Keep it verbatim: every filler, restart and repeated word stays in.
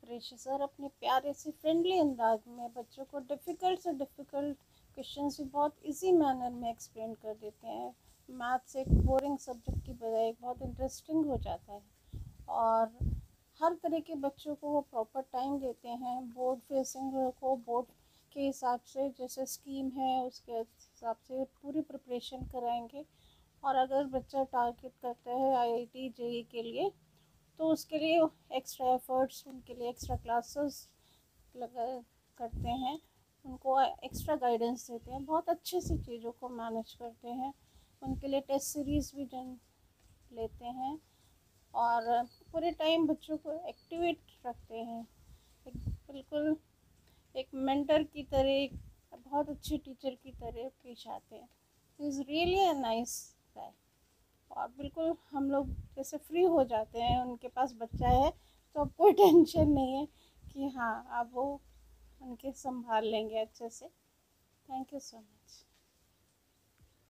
कृषि सर अपने प्यारे से फ्रेंडली अंदाज में बच्चों को डिफ़िकल्ट से डिफ़िकल्ट क्वेश्चंस भी बहुत इजी मैनर में एक्सप्लेन कर देते हैं। मैथ्स एक बोरिंग सब्जेक्ट की बजाय बहुत इंटरेस्टिंग हो जाता है और हर तरह के बच्चों को वो प्रॉपर टाइम देते हैं। बोर्ड फेसिंग को बोर्ड के हिसाब से जैसे स्कीम है उसके हिसाब से पूरी प्रिपरेशन कराएंगे। और अगर बच्चा टारगेट करता है आईआईटी जेईई के लिए तो उसके लिए एक्स्ट्रा एफर्ट्स, उनके लिए एक्स्ट्रा क्लासेस लगा करते हैं, उनको एक्स्ट्रा गाइडेंस देते हैं, बहुत अच्छे से चीज़ों को मैनेज करते हैं। उनके लिए टेस्ट सीरीज़ भी जन लेते हैं और पूरे टाइम बच्चों को एक्टिवेट रखते हैं। एक बिल्कुल एक मेंटर की तरह, एक बहुत अच्छे टीचर की तरह पेश आते हैं। Is really a nice guy. और बिल्कुल हम लोग जैसे फ्री हो जाते हैं, उनके पास बच्चा है तो अब कोई टेंशन नहीं है कि हाँ अब वो उनके संभाल लेंगे अच्छे से। Thank you so much.